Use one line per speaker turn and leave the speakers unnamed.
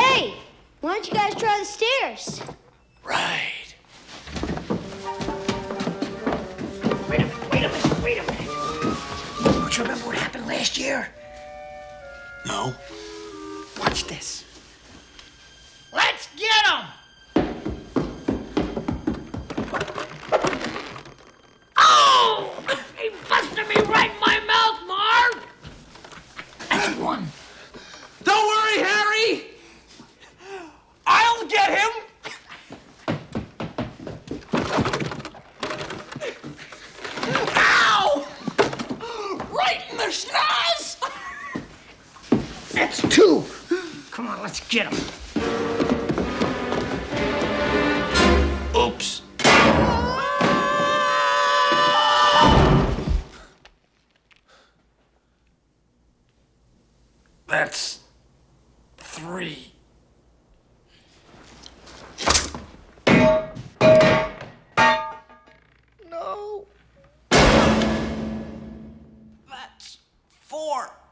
Hey, why don't you guys try the stairs?
Right.
Wait a minute. Don't you remember what happened last year?
No.
Watch this. Let's get him! Oh! He busted me right in my mouth, Marv! That's one.
Don't worry, Harry! I'll get him! Ow! Right in the schnoz!
That's two. Come on, let's get him.
Oops. That's three. No. That's four.